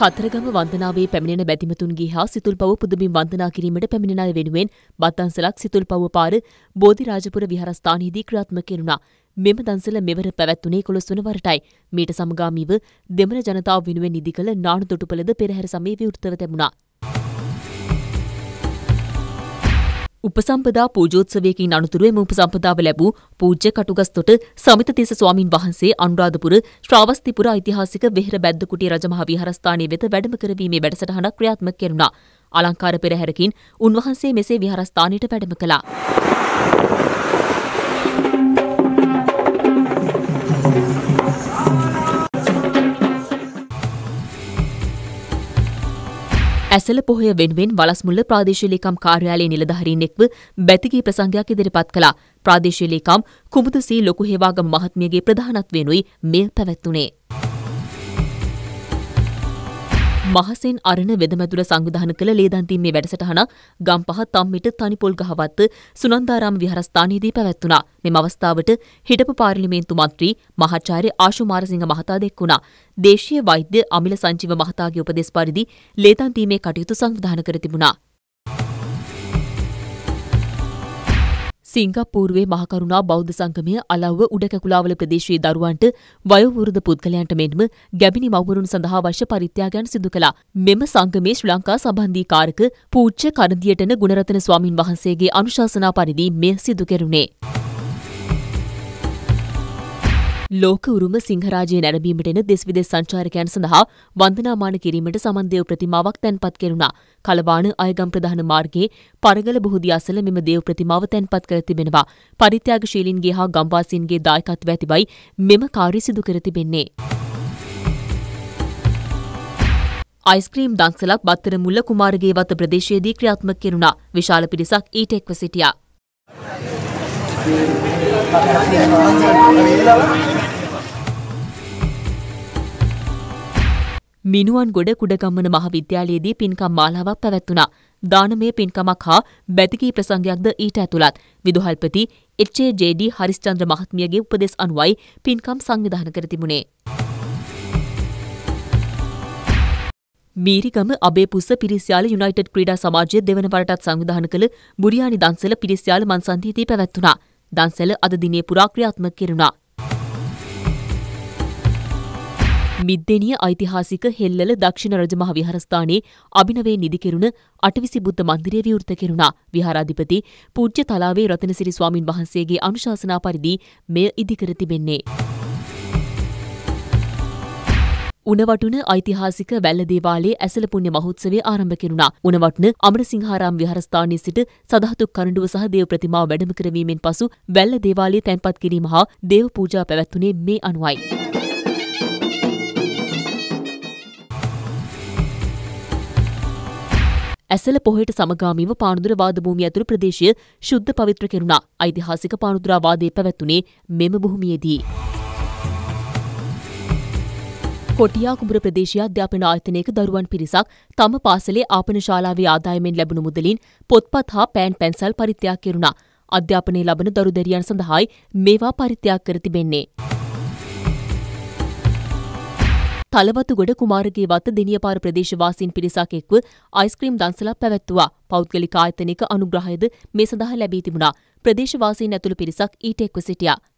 කතරගම වන්දනාවේ පැමිණෙන බැතිමතුන්ගේ හා සිතුල්පව් පුදබිම් වන්දනා කිරීමට පැමිණෙන අය වෙනුවෙන් බත්තන්සලක් සිතුල්පව් පාර බෝධිරාජපුර විහාරස්ථානයේදී ක්‍රියාත්මක කෙරුණා. මෙම දන්සල මෙවර පැවැත්වුණේ 11 වන වරටයි. මීට සමගාමීව දෙමළ ජනතාව වෙනුවෙන් ඉදි කළ නාන තොටුපළද පෙරහැර සමයේ විවෘතව තිබුණා. උපසම්පදා පූජෝත්සවයකින් අනතුරුව එම උපසම්පදාව ලැබූ පූජ්‍ය කටුගස්තොට සමිතතිස්ස ස්වාමින් වහන්සේ අනුරාධපුර ශ්‍රාවස්තිපුර ඓතිහාසික වෙහෙර බැද්දකුටිය රජමහා විහාරස්ථානයේ වෙත වැඩම කරවීමේ වැඩසටහනක් ක්‍රියාත්මක කෙරුණා. අලංකාර පෙරහැරකින් උන්වහන්සේ මෙසේ විහාරස්ථානයට වැඩම කළා. ඇසළ පොහොය වෙනුවෙන් වලස්මුල්ල ප්‍රාදේශීය ලේකම් කාර්යාලයේ නිලධාරීන් එක්ව බැතිගී ප්‍රසංගයක් ඉදිරිපත් කළා. ප්‍රාදේශීය ලේකම් කුමුදු සී ලොකු හේවාගම මහත්මියගේ ප්‍රධානත්වයෙනුයි මෙය පැවැත්වුණේ. මහසෙන් අරණ වෙදමැදුර සංවිධානය කළ ලේදන් දීමේ වැඩසටහනක් ගම්පහ තම්මිට තනිපොල් ගහවත්ත සුනන්දාරාම විහාරස්ථානයේදී පැවැත්වුණා. මෙම අවස්ථාවට හිටපු පාර්ලිමේන්තු මන්ත්‍රී මහාචාර්ය ආශු මාරසිංහ මහතා දෙක්වුණා. දේශීය වෛද්‍ය අමිල සංජීව මහතාගේ උපදෙස් පරිදි ලේදන් දීමේ කටයුතු සංවිධානය කර තිබුණා. සිංගප්පූරුවේ මහකරුණා බෞද්ධ සංගමය අලව්ව උඩකැකුලාවල ප්‍රදේශයේ දරුවන්ට වයෝවෘද්ධ පුද්ගලයන්ට මෙන්ම ගැබිනි මව්වරුන් සඳහා අවශ්‍ය පරිත්‍යාගයන් සිදු කළා. මෙම සංගමේ ශ්‍රී ලංකා සම්බන්ධීකාරක පූජ්‍ය කරදියටන ගුණරතන ස්වාමින් වහන්සේගේ අනුශාසනා පරිදි මෙය සිදු කෙරුණේ. ලෝක උරුම සිංහරාජය නැරඹීමට එන දෙස් විදෙස් සංචාරකයන් සඳහා වන්දනාමාන කිරීමට සමන්දේව ප්‍රතිමාවක් තැන්පත් කෙරුණා. කලවාන අයගම් ප්‍රධාන මාර්ගයේ පරගල බොහෝදිය අසල මෙම දේව ප්‍රතිමාව තැන්පත් කර තිබෙනවා. පරිත්‍යාගශීලීන්ගේ හා ගම්වාසීන්ගේ දායකත්වය ඇතිවයි මෙම කාර්ය සිදු කර තිබෙන්නේ. අයිස්ක්‍රීම් දන්සලක් බත්තරමුල්ල කුමාරගේ වත ප්‍රදේශයේදී ක්‍රියාත්මක කෙරුණා. විශාල පිරිසක් ඊට එක්ව සිටියා. මිනුවන්ගොඩ කුඩගම්මන මහාවිද්‍යාලයේදී පින්කම් මාලාවක් පැවැත්වුණා. දානමය පින්කමක් හා බැතිකී ප්‍රසංගයක්ද ඊට ඇතුළත්. විදුහල්පති එච්.ඒ.ජේ.ඩී. හරිස්චන්ද්‍ර මහත්මියගේ උපදෙස් අනුවයි පින්කම් සංවිධානය කර තිබුණේ. මීරිගම අබේපුස්ස පිරිස්යාල යුනයිටඩ් ක්‍රීඩා සමාජය දෙවන වරටත් සංවිධානය කළ බුරියානි දන්සල පිරිස්යාල මන්සන්ධියේදී පැවැත්වුණා. දන්සැල අද දිනේ පුරා ක්‍රියාත්මක කෙරුණා. මිද්දෙනිය ඓතිහාසික හෙල්ලල දක්ෂිණ රජමහා විහාරස්ථානයේ අභිනවයෙන් නිදි කෙරුණ අටවිසි බුද්ධ මන්දිරය විවෘත කෙරුණා. විහාරාධිපති පූජ්‍ය තලාවේ රතනසිරි ස්වාමින් වහන්සේගේ අනුශාසනා පරිදි මෙය ඉදිකර තිබෙන්නේ. උණවටුන ඓතිහාසික වැල්ල දේවාලයේ ඇසළ පුණ්‍ය මහෝත්සවය ආරම්භ කෙරුණා. උණවටුන අමරසිංහාරාම විහාරස්ථානයේ සිට සදහතුක් කරඬුව සහ දේව ප්‍රතිමාව වැඩම කරවීමෙන් පසු වැල්ල දේවාලයේ තැන්පත් කිරීම හා දේව පූජා පැවැත්වුණේ මේ අනුවයි. ඇසළ පොහොයට සමගාමීව පානුදුර වාද භූමිය ඇතුළු ප්‍රදේශය ශුද්ධ පවිත්‍ර කෙරුණා. ඓතිහාසික පානුදුරා වාදයේ පැවැත්වුණේ මෙම භූමියේදී. කොටියා කුඹුර ප්‍රදේශීය අධ්‍යාපන ආයතනයක දරුවන් පිරිසක් තම පාසලේ ආපන ශාලාවේ ආදායමෙන් ලැබුණු මුදලින් පොත්පත් හා පෑන් පැන්සල් පරිත්‍යාග කෙරුණා. අධ්‍යාපනය ලබන දරු දැරියන් සඳහායි මේවා පරිත්‍යාග කර තිබෙන්නේ. තලවතුගොඩ කුමාරගේ වත දෙනියපාර ප්‍රදේශවාසීන් පිරිසක් එක්ව අයිස්ක්‍රීම් දන්සලක් පැවැත්වුවා. පෞද්ගලික ආයතනික අනුග්‍රහයද මේ සඳහා ලැබී තිබුණා. ප්‍රදේශවාසීන් ඇතුළු පිරිසක් ඊට එක්ව සිටියා.